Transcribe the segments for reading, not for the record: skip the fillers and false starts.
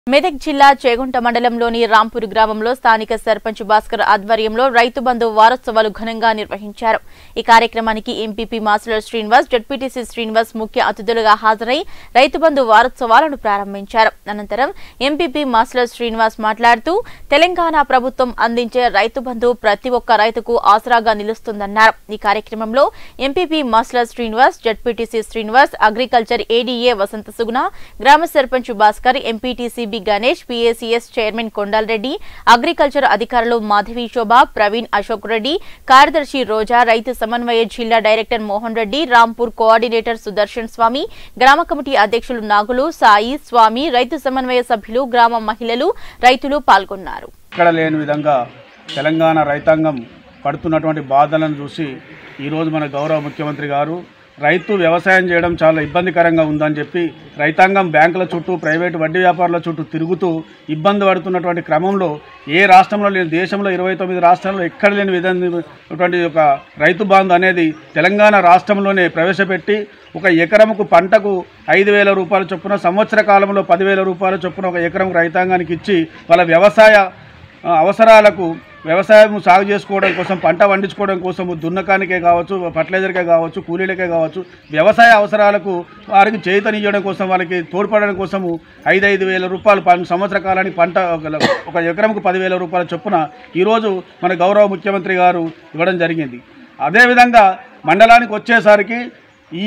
మెదక్ జిల్లా చేగుంట మండలంలోని రాంపూర్ గ్రామంలో స్థానిక సర్పంచ్ భాస్కర్ ఆధ్వర్యంలో రైతు బంధు వారోత్సవాలు ఘనంగా నిర్వహించారు। ఈ కార్యక్రమానికి MPP master Srinivas, ZPTC Srinivas ముఖ్య అతిథులుగా హాజరై రైతు బంధు వారోత్సవాలను ప్రారంభించారు। అనంతరం ఎంపీపీ మాస్టర్ శ్రీనివాస్ మాట్లాడుతూ తెలంగాణ ప్రభుత్వం అందించే రైతు బంధు ప్రతి ఒక్క రైతుకు ఆసరాగా నిలుస్తుందన్నారు। ఈ కార్యక్రమంలో MPP master Srinivas, ZPTC Srinivas, agriculture ADA Vasantha Suguna, గ్రామ sarpanch Bhaskar, MPTC Ganesh, PACS chairman Kondal Reddy, agriculture అధికారులు మాధవి శోభ, ప్రవీణ్ అశోక్ రెడ్డి, కార్యదర్శి రోజా, రైతు సమన్వయ జిల్లా డైరెక్టర్ మోహన్ రెడ్డి, రాంపూర్ కోఆర్డినేటర్ సుదర్శన్ స్వామి, గ్రామ కమిటీ అధ్యక్షులు నాగులు, సాయి, స్వామి, రైతు సమన్వయ సభ్యులు, గ్రామ మహిళలు, రైతులు పాల్గొన్నారు। ఇక్కడ లేని విధంగా తెలంగాణ రైతాంగం పడుతున్నటువంటి బాధలను చూసి ఈరోజు మన గౌరవ ముఖ్యమంత్రి గారు రైతు వ్యవసాయం చేయడం చాలా ఇబ్బందికరంగా ఉందని చెప్పి రైతాంగం బ్యాంకుల చుట్టూ, ప్రైవేటు వడ్డీ వ్యాపారుల చుట్టూ తిరుగుతూ ఇబ్బంది పడుతున్నటువంటి క్రమంలో ఏ రాష్ట్రంలో లేని, దేశంలో 29 రాష్ట్రాల్లో ఎక్కడ లేని విధమైనటువంటి ఒక రైతు బంధు అనేది తెలంగాణ రాష్ట్రంలోనే ప్రవేశపెట్టి ఒక ఎకరంకు పంటకు 5,000 రూపాయల చొప్పున, సంవత్సర కాలంలో 10,000 రూపాయల చొప్పున ఒక ఎకరం రైతాంగానికి ఇచ్చి వాళ్ళ వ్యవసాయ అవసరాలకు, వ్యవసాయం సాగు చేసుకోవడం కోసం, పంట పండించుకోవడం కోసం, దున్నకానికే కావచ్చు, ఫర్టిలైజర్కే కావచ్చు, కూలీలకే కావచ్చు, వ్యవసాయ అవసరాలకు వారికి చేతనియడం కోసం, వారికి తోడ్పడడం కోసము 5,000 రూపాయలు సంవత్సర కాలానికి పంట ఒక ఎకరంకు 10,000 రూపాయల చొప్పున ఈరోజు మన గౌరవ ముఖ్యమంత్రి గారు ఇవ్వడం జరిగింది। అదేవిధంగా మండలానికి వచ్చేసరికి ఈ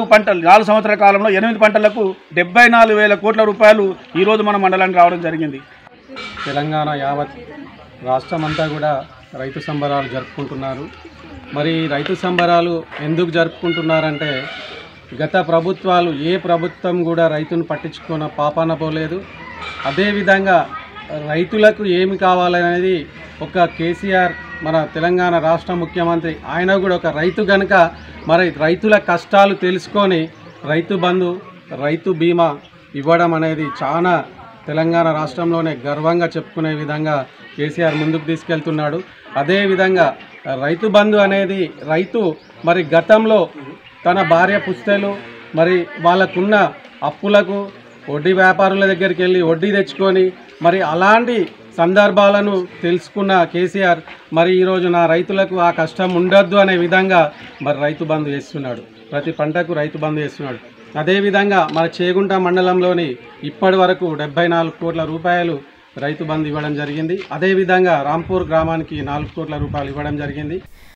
4 సంవత్సరాల కాలంలో 8 పంటలకు 74,000 కోట్ల రూపాయలు ఈరోజు మన మండలానికి రావడం జరిగింది। తెలంగాణ యావత్ రాష్ట్రమంతా కూడా రైతు సంబరాలు జరుపుకుంటున్నారు। మరి రైతు సంబరాలు ఎందుకు జరుపుకుంటున్నారంటే గత ప్రభుత్వాలు ఏ ప్రభుత్వం కూడా రైతును పట్టించుకున్న పాపాన పోలేదు। అదేవిధంగా రైతులకు ఏమి కావాలనేది ఒక కేసీఆర్ మన తెలంగాణ రాష్ట్ర ముఖ్యమంత్రి, ఆయన కూడా ఒక రైతు కనుక మరి రైతుల కష్టాలు తెలుసుకొని రైతు బంధు, రైతు బీమా ఇవ్వడం అనేది చాలా తెలంగాణ రాష్ట్రంలోనే గర్వంగా చెప్పుకునే విధంగా కేసీఆర్ ముందుకు తీసుకెళ్తున్నాడు। అదేవిధంగా రైతు బంధు అనేది రైతు మరి గతంలో తన భార్య పుస్తలు మరి వాళ్ళకున్న అప్పులకు వడ్డీ వ్యాపారుల దగ్గరికి వెళ్ళి వడ్డీ తెచ్చుకొని మరి అలాంటి సందర్భాలను తెలుసుకున్న కేసీఆర్ మరి ఈరోజు నా రైతులకు ఆ కష్టం ఉండొద్దు అనే విధంగా మరి రైతు బంధు చేస్తున్నాడు, ప్రతి పంటకు రైతు బంధు చేస్తున్నాడు। అదేవిధంగా మన చేగుంట మండలంలోని ఇప్పటి వరకు 74 కోట్ల రూపాయలు రైతు బంధు ఇవ్వడం జరిగింది। అదేవిధంగా రాంపూర్ గ్రామానికి 4 కోట్ల రూపాయలు ఇవ్వడం జరిగింది।